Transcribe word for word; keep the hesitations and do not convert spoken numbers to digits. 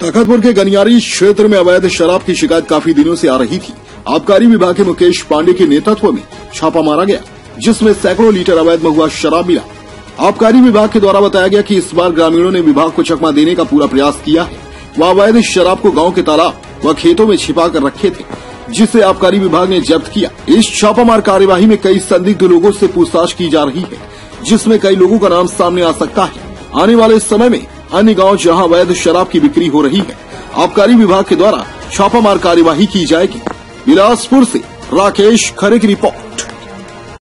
तखतपुर के गनियारी क्षेत्र में अवैध शराब की शिकायत काफी दिनों से आ रही थी। आबकारी विभाग के मुकेश पांडे के नेतृत्व में छापा मारा गया, जिसमें सैकड़ों लीटर अवैध महुआ शराब मिला। आबकारी विभाग के द्वारा बताया गया कि इस बार ग्रामीणों ने विभाग को चकमा देने का पूरा प्रयास किया है। वह अवैध शराब को गाँव के तालाब व खेतों में छिपा कर रखे थे, जिसे आबकारी विभाग ने जब्त किया। इस छापामार कार्यवाही में कई संदिग्ध लोगों से पूछताछ की जा रही है, जिसमें कई लोगों का नाम सामने आ सकता है। आने वाले समय में अन्य गांव जहां अवैध शराब की बिक्री हो रही है, आबकारी विभाग के द्वारा छापामार कार्यवाही की जाएगी। बिलासपुर से राकेश खरे की रिपोर्ट।